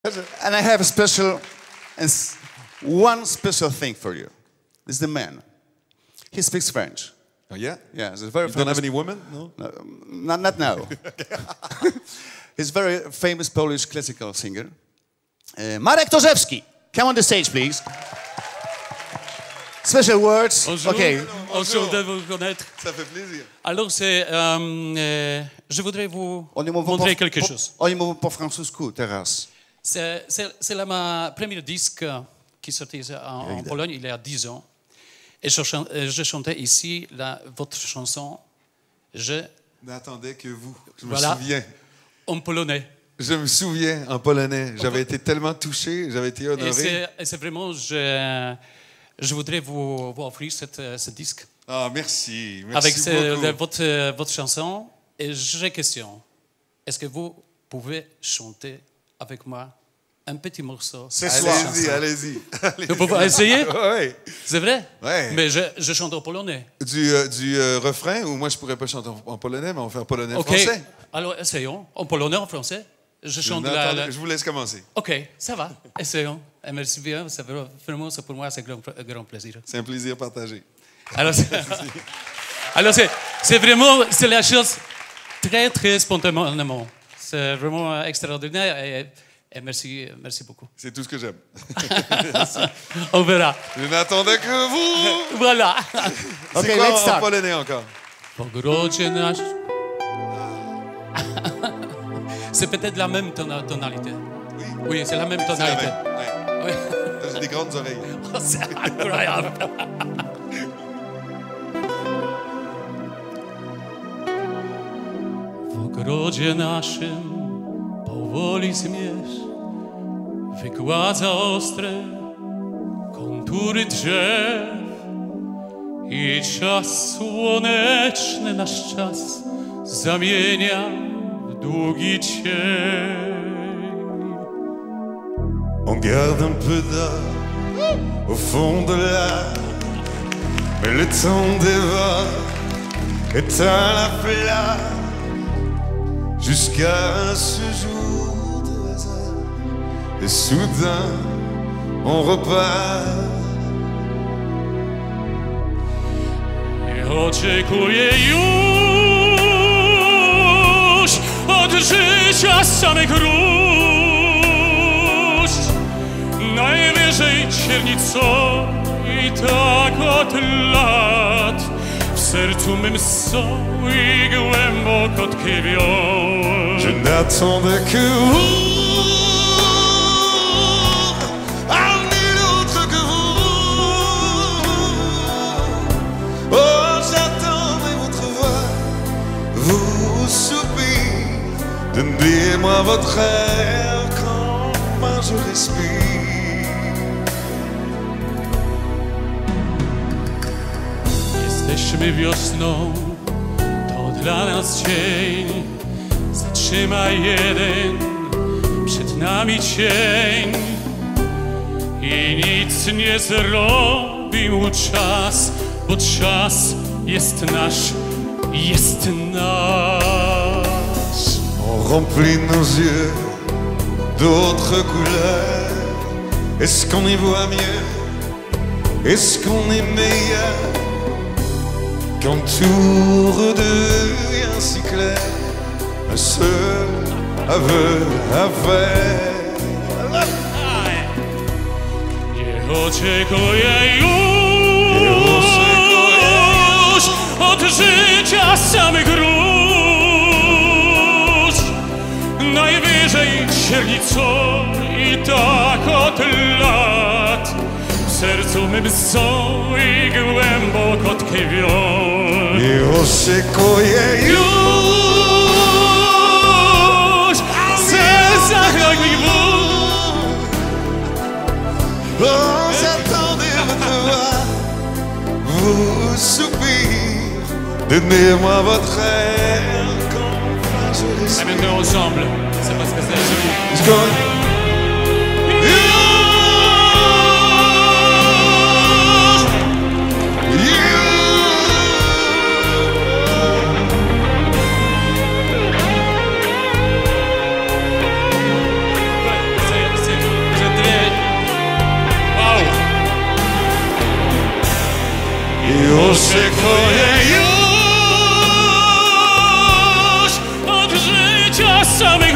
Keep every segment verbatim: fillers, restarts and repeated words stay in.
And I have a special, and one special thing for you. This is the man. He speaks French. Oh, yeah? Yeah, he's a very You famous. don't have any women? No? No, not, not now. He's a very famous Polish classical singer. Uh, Marek Torzewski, come on the stage, please. Special words. Bonjour, Okay. bonjour de vous connaître. Ça fait plaisir. Alors, c'est, euh, euh, je voudrais vous Oni mówią montrer po, quelque po, chose. oni mówią po francusku teraz. C'est, c'est, c'est là ma premier disque qui sortait en, en Pologne il y a dix ans. Et je, chan- je chantais ici la, votre chanson, Je, N'attendais que vous. Je me Voilà. souviens. en polonais. Je me souviens en polonais. J'avais été tellement touché, j'avais été Et honoré. c'est, et c'est vraiment, je, je voudrais vous, vous offrir cette, ce disque Ah, merci. Merci avec ce- beaucoup. de- votre, votre chanson. Et j'ai une question. Est-ce que vous pouvez chanter avec moi un petit morceau? Ce soir. Allez-y, allez-y. Vous pouvez essayer? Ouais. C'est vrai? Ouais. Mais je, je chante en polonais. Du, euh, du euh, refrain, ou moi je pourrais pas chanter en, en polonais, mais on va faire polonais Ok. français. Alors essayons. En polonais, en français. Je Je, chante la, n'attendais- la- je vous laisse commencer. Ok, ça va. Essayons. Et merci bien. C'est vra- vraiment, c'est pour moi, c'est un grand, un grand plaisir. C'est un plaisir partagé. Alors, c'est, alors c'est, c'est vraiment, c'est la chose très, très spontanément. C'est vraiment euh, extraordinaire et, et merci, merci beaucoup. C'est tout ce que j'aime. On verra. Je n'attendais que vous. Voilà. C'est Ok, quoi let's en start. polonais encore? W ogrodzie nasz. C'est peut-être la même tona- tonalité. Oui. Oui, c'est la même C'est la tonalité. même. Ouais. Oui. J'ai des grandes oreilles. Oh, c'est incroyable. W ogrodzie naszym powoli zmierz wygładza ostre kontury drzew i czas słoneczny nasz czas zamienia w długi cień. On garde un peu d'art au fond de l'art, mais le temps dévore, éteint la flamme, jusqu'à ce jour de hasard, et soudain on repart. Nie oczekuję już od życia samych róż. Najwyżej ciernicą i tak od lat w sercu mym są i głęboko tkwią. Je n'attendais que vous, à nul autre que vous. Oh, j'attendais votre voix, vous soupir. Donnez-moi votre air quand enfin je respire. Jesteśmy wiosną, to dla nas dzień. Zatrzymaj jeden, przed nami cień. I nic nie zrobił czas, bo czas jest nasz, jest nasz. On remplit nos yeux d'autres couleurs. Est-ce qu'on y voit mieux? Est-ce qu'on est meilleur? Quand tout redevient si clair, un seul aveu à faire. Nie oczekuję Nie już od życia samych róż. Najwyżej ciernicą i tak od lat w sercu mym są i głęboko tkwią. Nie oczekuję Już serca jak mi Oh, j'attendais votre voix, vous soupir. Donnez-moi votre air quand enfin je Ah, respire. maintenant ensemble, c'est parce que c'est joli. Let's go. oczekuję już od życia samych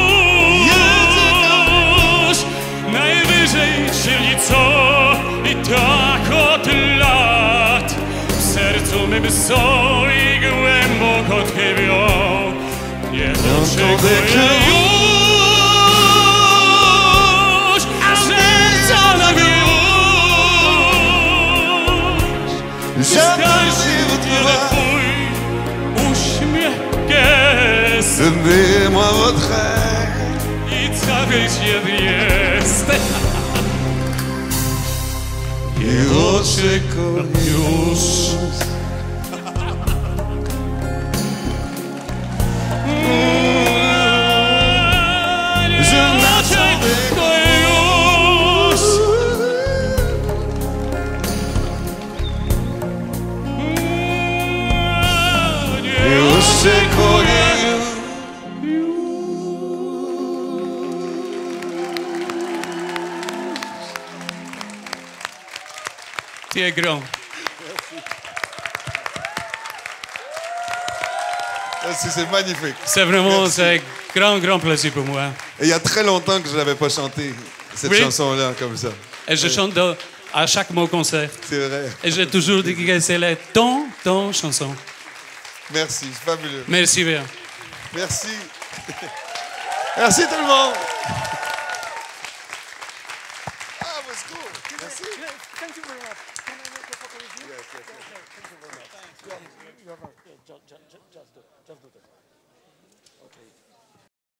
róż. Najwyżej, czyli co? I tak od lat w sercu mym soli głęboko tkwią. Nie oczekuję już, a serca na już. Każdy twój uśmiech jest Donnez-moi votre aide. i cały świat jest. Nie oczekuję Już. Je n'attendais już. Nie oczekuję Tu es grand. Merci, c'est magnifique. C'est vraiment Merci. c'est un grand, grand plaisir pour moi. Et il y a très longtemps que je n'avais pas chanté cette Oui. chanson-là comme ça. Et je chante dans- à chaque mot concert. C'est vrai. Et j'ai toujours dit que c'est la ton, ton chanson. Merci, c'est fabuleux. Merci bien. Merci. Merci tout le monde. Ah, was cool. Merci. Thank you very much. Can I make a photo with you? Yes, yes, yes. Thank you very much. Yeah, you have a, just, just, just do, just do that.